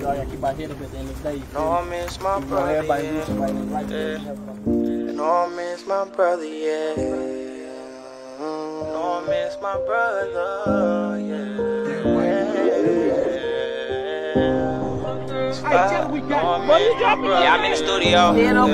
y'all gotta keep our head up at the end of the day. No, I miss my brother, everybody yeah. do somebody in life, yeah. No, I miss my brother, yeah. No, I miss my brother, yeah, I'm in the studio.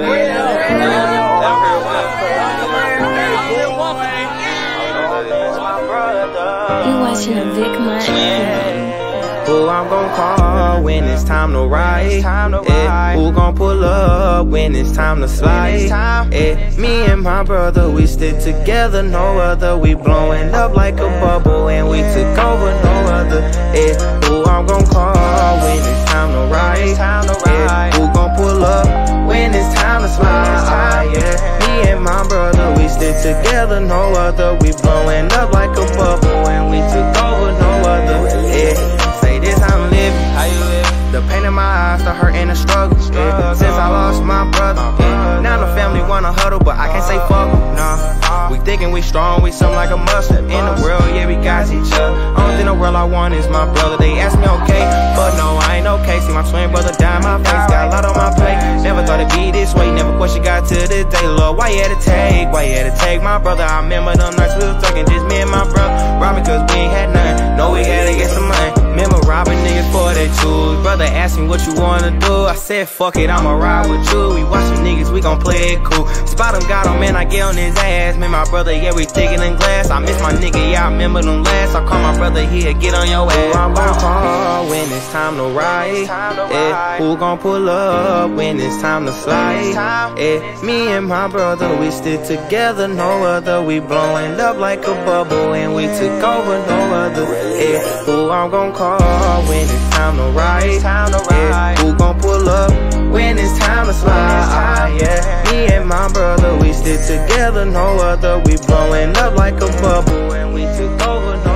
You watching a Vic Money. Who I'm gon' call when it's time to ride? Who gon' pull up when it's time to slide? Me and my brother, we stick together, no other. We blowing up like a bubble and we took over, no other. Who I'm gon' call when it's time to ride? Who gon' pull up when it's time to slide? Me and my brother, we stick together, no other. We blowing up like a bubble and we took over, no other. Say this, I'm living. How you living? The pain in my eyes, the hurt and the struggle. Since I lost my brother, now the family wanna huddle, but I can't say fuck em, nah. We thinking we strong, we something like a mustard. In the world, yeah, we got each other. Only thing in the world I want is my brother. They ask me okay, but no, I ain't okay. See my twin brother die in my face, got a lot on my plate. Never thought it'd be this way, never question God to this day. Lord, why you had to take? Why you had to take my brother? I remember them nights we was talking, just me and my brother. Robbing cause we ain't had nothing, no, we had to get some money. Remember robbing niggas for they choose. Brother asked me what you wanna do, I said fuck it, I'ma ride with you. We watching niggas, we gon' play it cool. Spot him, got him, man, I get on his ass. Man, my brother, yeah, we thicker than glass. I miss my nigga, yeah, I remember them last. I call my brother here, get on your ass. Who I'm gon' call when it's time to ride? Who gon' pull up when it's time to slide? Me and my brother, we stick together, no other. We blowing up like a bubble and we took over, no other. Who I'm gon' call when it's time to ride? Who gon' pull up when it's time to slide? Me and my brother, we stick together, no other. We blowing up like a bubble and we took over, no